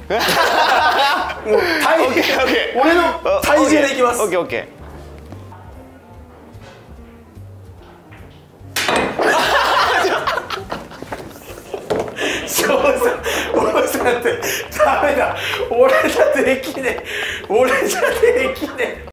もう俺の体重でいきます。 オッケーオッケー。 翔さんってダメだ。俺じゃできねえ。俺じゃできねえ。